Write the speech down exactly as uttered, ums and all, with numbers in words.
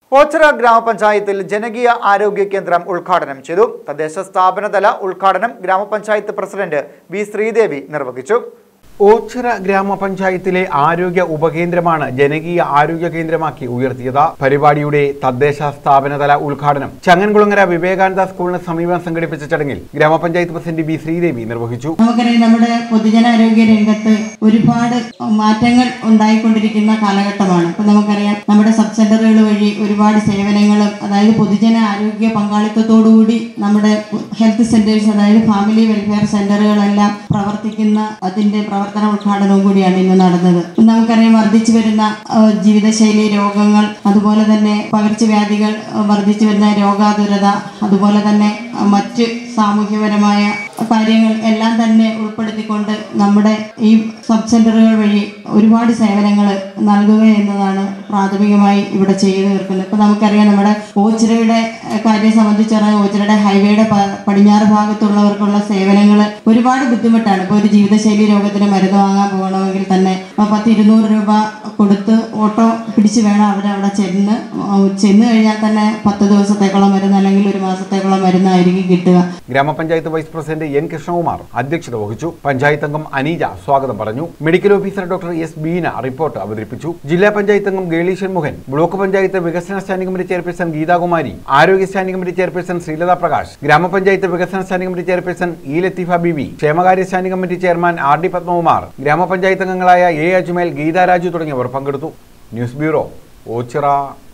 ഓച്ചിറ ഗ്രാമപഞ്ചായത്തിൽ ജനകീയ ആരോഗ്യ കേന്ദ്രം ഉദ്ഘാടനം ചെയ്തു. തദ്ദേശ സ്ഥാപനതല ഉദ്ഘാടനം ഗ്രാമപഞ്ചായത്ത് പ്രസിഡന്റ് വി ശ്രീദേവി നിർവഹിച്ചു. ഓച്ചിറ ഗ്രാമപഞ്ചായത്തിലെ ആരോഗ്യ ഉപകേന്ദ്രമാണ് ജനകീയ ആരോഗ്യ കേന്ദ്രമാക്കി ഉയർത്തിയത്. പരിപാടിയുടെ തദ്ദേശ സ്ഥാപനതല ഉദ്ഘാടനം ചങ്ങൻകുളങ്ങര വിവേകാനന്ദ സ്കൂളിന് സമീപം സംഘടിപ്പിച്ച ചടങ്ങിൽ ഗ്രാമപഞ്ചായത്ത് പ്രസിഡന്റ് ബി ശ്രീദേവി നിർവഹിച്ചു. നമുക്കറിയാം, നമ്മുടെ പൊതുജനാരോഗ്യ രംഗത്ത് ഒരുപാട് മാറ്റങ്ങൾ ഉണ്ടായിക്കൊണ്ടിരിക്കുന്ന കാലഘട്ടമാണ്. ഇപ്പൊ നമുക്കറിയാം, നമ്മുടെ സബ് സെന്ററുകൾ വഴി ഒരുപാട് സേവനങ്ങളും, അതായത് പൊതുജന ആരോഗ്യ പങ്കാളിത്തത്തോടുകൂടി നമ്മുടെ ഹെൽത്ത് സെന്റേഴ്സ്, അതായത് ഫാമിലി വെൽഫെയർ സെന്ററുകളെല്ലാം പ്രവർത്തിക്കുന്ന അതിന്റെ പ്രവർത്തന ഉദ്ഘാടനവും കൂടിയാണ് ഇന്ന് നടന്നത്. നമുക്കറിയാം, വർദ്ധിച്ചു വരുന്ന ജീവിതശൈലി രോഗങ്ങൾ, അതുപോലെ തന്നെ പകർച്ചവ്യാധികൾ, വർദ്ധിച്ചു വരുന്ന രോഗാതുരത, അതുപോലെ തന്നെ മറ്റ് സാമൂഹ്യപരമായ കാര്യങ്ങൾ എല്ലാം തന്നെ ഉൾപ്പെടുത്തിക്കൊണ്ട് നമ്മുടെ ഈ സബ് സെന്ററുകൾ വഴി ഒരുപാട് സേവനങ്ങൾ നൽകുക എന്നതാണ് പ്രാഥമികമായി ഇവിടെ ചെയ്തു തീർക്കുന്നത്. ഇപ്പൊ നമുക്കറിയാം, നമ്മുടെ ഓച്ചിറയുടെ കാര്യം സംബന്ധിച്ചാൽ ഓച്ചിറയുടെ ഹൈവേയുടെ പടിഞ്ഞാറ് ഭാഗത്തുള്ളവർക്കുള്ള സേവനങ്ങൾ ഒരുപാട് ബുദ്ധിമുട്ടാണ്. ഇപ്പോൾ ഒരു ജീവിതശൈലി രോഗത്തിന് മരുന്ന് വാങ്ങാൻ പോകണമെങ്കിൽ തന്നെ പത്ത് ഇരുന്നൂറ് രൂപ കൊടുത്ത് ഓട്ടോ പിടിച്ച് വേണം അവിടെ അവിടെ ചെന്ന് ചെന്ന് കഴിഞ്ഞാൽ തന്നെ പത്ത് ദിവസത്തേക്കുള്ള മരുന്ന് അല്ലെങ്കിൽ ഒരു മാസത്തേക്കുള്ള മരുന്നായിരിക്കും കിട്ടുക. ഗ്രാമപഞ്ചായത്ത് വൈസ് പ്രസിഡന്റ് എൻ കൃഷ്ണകുമാർ അധ്യക്ഷത വഹിച്ചു. പഞ്ചായത്ത് അംഗം അനീജ സ്വാഗതം പറഞ്ഞു. Medical officer doctor S Beena report അവതരിപ്പിച്ചു. ജില്ലാ പഞ്ചായത്ത് അംഗം ഗേളി ഷൺമുഖൻ, ബ്ലോക്ക് പഞ്ചായത്ത് വികസന സ്റ്റാൻഡിംഗ് കമ്മിറ്റി ചെയർപേഴ്സൺ ഗീതാകുമാരി, ആരോഗ്യ standing committee chairperson Sreelatha Prakash, ഗ്രാമപഞ്ചായത്ത് വികസന standing committee chairperson E Latheefa Beebi, ക്ഷേമകാര്യ standing committee chairman R D Padmakumar, ഗ്രാമപഞ്ചായത്ത് അംഗങ്ങളായ എ അജ്മേൽ, ഗീതാരാജു തുടങ്ങിയവർ പങ്കെടുത്തു. News bureau, Ochira.